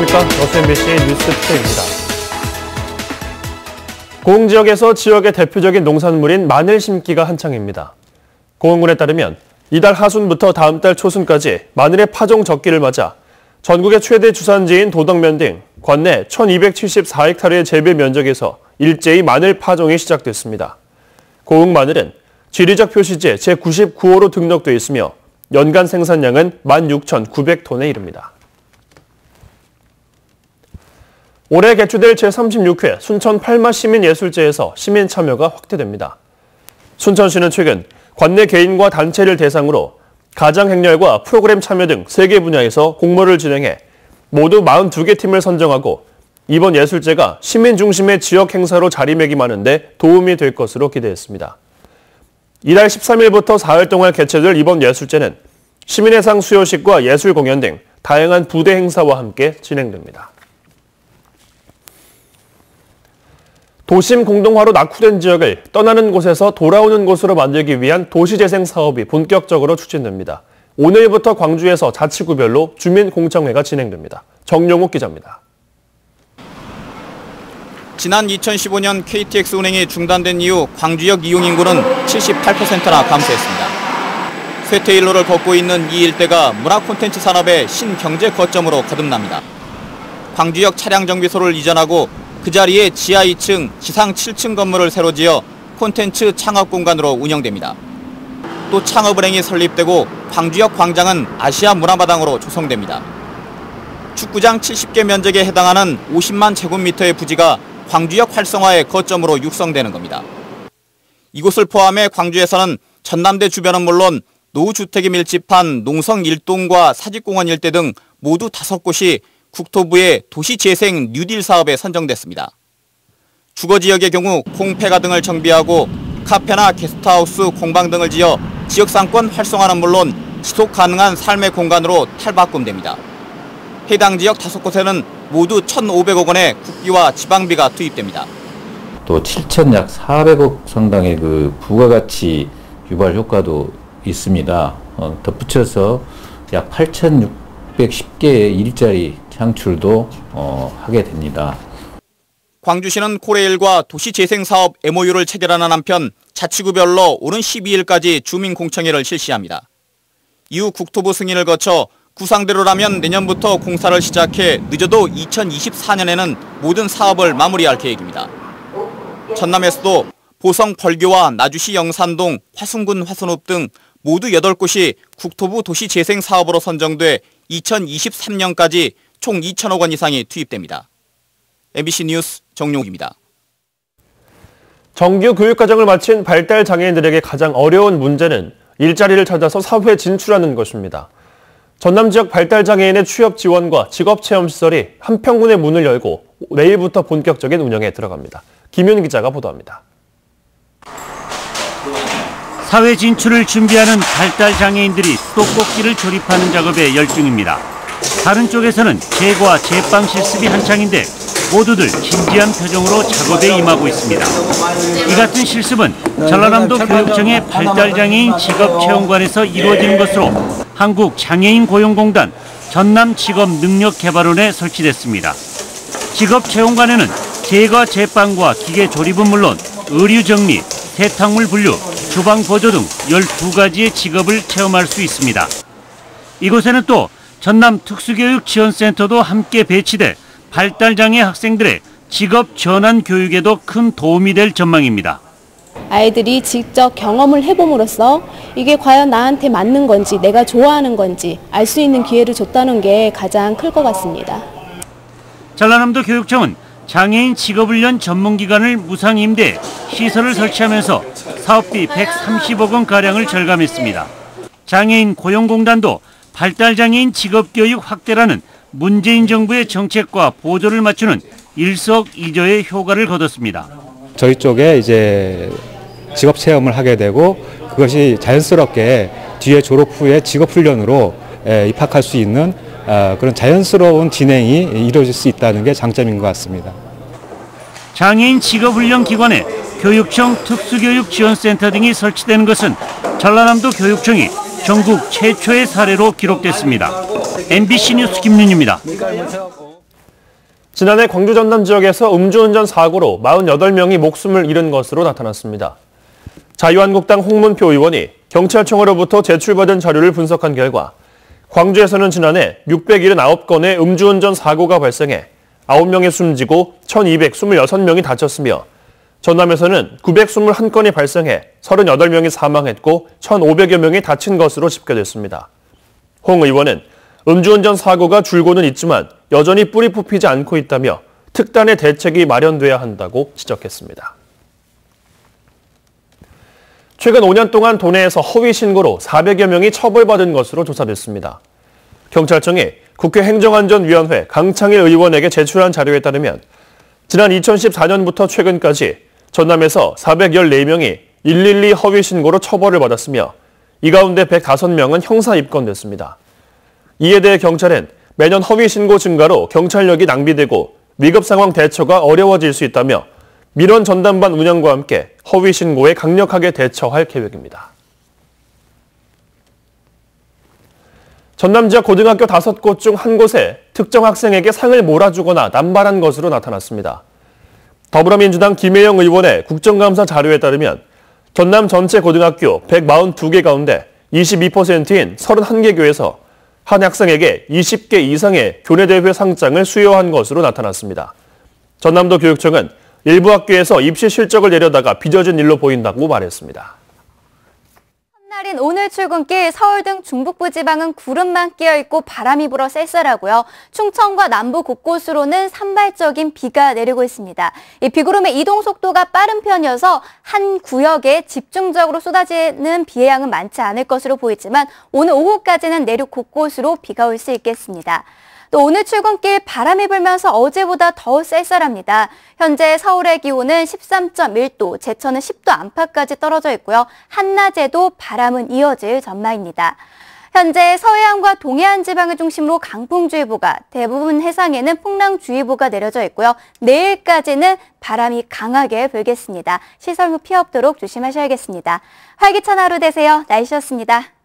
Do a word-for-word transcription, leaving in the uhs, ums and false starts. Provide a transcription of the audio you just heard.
안녕하십니까. 에스엠비씨 뉴스투데이입니다. 고흥 지역에서 지역의 대표적인 농산물인 마늘 심기가 한창입니다. 고흥군에 따르면 이달 하순부터 다음 달 초순까지 마늘의 파종 적기를 맞아 전국의 최대 주산지인 도덕면 등 관내 천이백칠십사 헥타르의 재배 면적에서 일제히 마늘 파종이 시작됐습니다. 고흥 마늘은 지리적 표시지 제구십구 호로 등록돼 있으며 연간 생산량은 만 육천구백 톤에 이릅니다. 올해 개최될 제삼십육 회 순천 팔마 시민예술제에서 시민 참여가 확대됩니다. 순천시는 최근 관내 개인과 단체를 대상으로 가장 행렬과 프로그램 참여 등 세 개 분야에서 공모를 진행해 모두 사십이 개 팀을 선정하고 이번 예술제가 시민 중심의 지역 행사로 자리매김하는 데 도움이 될 것으로 기대했습니다. 이달 십삼 일부터 사흘 동안 개최될 이번 예술제는 시민의 상 수여식과 예술 공연 등 다양한 부대 행사와 함께 진행됩니다. 도심 공동화로 낙후된 지역을 떠나는 곳에서 돌아오는 곳으로 만들기 위한 도시재생 사업이 본격적으로 추진됩니다. 오늘부터 광주에서 자치구별로 주민공청회가 진행됩니다. 정용욱 기자입니다. 지난 이천십오 년 케이티엑스운행이 중단된 이후 광주역 이용 인구는 칠십팔 퍼센트나 감소했습니다. 쇠퇴일로를 걷고 있는 이 일대가 문화 콘텐츠 산업의 신경제 거점으로 거듭납니다. 광주역 차량정비소를 이전하고 그 자리에 지하 이 층, 지상 칠 층 건물을 새로 지어 콘텐츠 창업 공간으로 운영됩니다. 또 창업은행이 설립되고 광주역 광장은 아시아 문화마당으로 조성됩니다. 축구장 칠십 개 면적에 해당하는 오십만 제곱미터의 부지가 광주역 활성화의 거점으로 육성되는 겁니다. 이곳을 포함해 광주에서는 전남대 주변은 물론 노후주택이 밀집한 농성 일 동과 사직공원 일대 등 모두 다섯 곳이 국토부의 도시재생 뉴딜 사업에 선정됐습니다. 주거지역의 경우 공폐가 등을 정비하고 카페나 게스트하우스, 공방 등을 지어 지역상권 활성화는 물론 지속 가능한 삶의 공간으로 탈바꿈됩니다. 해당 지역 다섯 곳에는 모두 천오백억 원의 국비와 지방비가 투입됩니다. 또 칠천 약 사백억 상당의 그 부가가치 유발 효과도 있습니다. 어, 덧붙여서 약 팔천육백십 개의 일자리 창출도 어, 하게 됩니다. 광주시는 코레일과 도시재생사업 엠오유를 체결하는 한편 자치구별로 오는 십이 일까지 주민공청회를 실시합니다. 이후 국토부 승인을 거쳐 구상대로라면 내년부터 공사를 시작해 늦어도 이천이십사 년에는 모든 사업을 마무리할 계획입니다. 전남에서도 보성 벌교와 나주시 영산동, 화순군 화순읍 등 모두 여덟 곳이 국토부 도시재생사업으로 선정돼 이천이십삼 년까지 총 이천억 원 이상이 투입됩니다. 엠비씨 뉴스 정용욱입니다. 정규 교육과정을 마친 발달장애인들에게 가장 어려운 문제는 일자리를 찾아서 사회에 진출하는 것입니다. 전남 지역 발달장애인의 취업 지원과 직업체험시설이 한평군의 문을 열고 내일부터 본격적인 운영에 들어갑니다. 김윤 기자가 보도합니다. 사회 진출을 준비하는 발달장애인들이 수도꼭지를 조립하는 작업에 열중입니다. 다른 쪽에서는 제과 제빵 실습이 한창인데 모두들 진지한 표정으로 작업에 임하고 있습니다. 이 같은 실습은 전라남도 교육청의 발달장애인 직업체험관에서 이루어지는 것으로 한국장애인고용공단 전남직업능력개발원에 설치됐습니다. 직업체험관에는 제과 제빵과 기계 조립은 물론 의류 정리, 세탁물 분류, 주방 보조 등 열두 가지의 직업을 체험할 수 있습니다. 이곳에는 또 전남 특수교육지원센터도 함께 배치돼 발달장애 학생들의 직업 전환 교육에도 큰 도움이 될 전망입니다. 아이들이 직접 경험을 해봄으로써 이게 과연 나한테 맞는 건지 내가 좋아하는 건지 알 수 있는 기회를 줬다는 게 가장 클 것 같습니다. 전라남도 교육청은 장애인 직업훈련 전문기관을 무상 임대, 시설을 설치하면서 사업비 백삼십억 원가량을 절감했습니다. 장애인 고용공단도 발달장애인 직업교육 확대라는 문재인 정부의 정책과 보조를 맞추는 일석이조의 효과를 거뒀습니다. 저희 쪽에 이제 직업 체험을 하게 되고 그것이 자연스럽게 뒤에 졸업 후에 직업 훈련으로 입학할 수 있는 그런 자연스러운 진행이 이루어질 수 있다는 게 장점인 것 같습니다. 장애인 직업훈련 기관에 교육청 특수교육지원센터 등이 설치되는 것은 전라남도 교육청이 전국 최초의 사례로 기록됐습니다. 엠비씨 뉴스 김윤입니다. 지난해 광주 전남 지역에서 음주운전 사고로 사십팔 명이 목숨을 잃은 것으로 나타났습니다. 자유한국당 홍문표 의원이 경찰청으로부터 제출받은 자료를 분석한 결과 광주에서는 지난해 육백칠십구 건의 음주운전 사고가 발생해 아홉 명이 숨지고 천이백이십육 명이 다쳤으며 전남에서는 구백이십일 건이 발생해 삼십팔 명이 사망했고 천오백여 명이 다친 것으로 집계됐습니다. 홍 의원은 음주운전 사고가 줄고는 있지만 여전히 뿌리 뽑히지 않고 있다며 특단의 대책이 마련돼야 한다고 지적했습니다. 최근 오 년 동안 도내에서 허위 신고로 사백여 명이 처벌받은 것으로 조사됐습니다. 경찰청이 국회 행정안전위원회 강창일 의원에게 제출한 자료에 따르면 지난 이천십사 년부터 최근까지 전남에서 사백십사 명이 일일이 허위 신고로 처벌을 받았으며 이 가운데 백오 명은 형사 입건됐습니다. 이에 대해 경찰은 매년 허위 신고 증가로 경찰력이 낭비되고 위급 상황 대처가 어려워질 수 있다며 민원 전담반 운영과 함께 허위 신고에 강력하게 대처할 계획입니다. 전남 지역 고등학교 다섯 곳 중 한 곳에 특정 학생에게 상을 몰아주거나 남발한 것으로 나타났습니다. 더불어민주당 김혜영 의원의 국정감사 자료에 따르면 전남 전체 고등학교 백사십이 개 가운데 이십이 퍼센트인 서른한 개 교에서 한 학생에게 이십 개 이상의 교내대회 상장을 수여한 것으로 나타났습니다. 전남도 교육청은 일부 학교에서 입시 실적을 내려다가 빚어진 일로 보인다고 말했습니다. 첫날인 오늘 출근길 서울 등 중북부 지방은 구름만 끼어있고 바람이 불어 쌀쌀하고요. 충청과 남부 곳곳으로는 산발적인 비가 내리고 있습니다. 이 비구름의 이동 속도가 빠른 편이어서 한 구역에 집중적으로 쏟아지는 비의 양은 많지 않을 것으로 보이지만 오늘 오후까지는 내륙 곳곳으로 비가 올 수 있겠습니다. 또 오늘 출근길 바람이 불면서 어제보다 더 쌀쌀합니다. 현재 서울의 기온은 십삼 점 일 도, 제천은 십 도 안팎까지 떨어져 있고요. 한낮에도 바람은 이어질 전망입니다. 현재 서해안과 동해안 지방을 중심으로 강풍주의보가, 대부분 해상에는 풍랑주의보가 내려져 있고요. 내일까지는 바람이 강하게 불겠습니다. 시설 후 피해 없도록 조심하셔야겠습니다. 활기찬 하루 되세요. 날씨였습니다.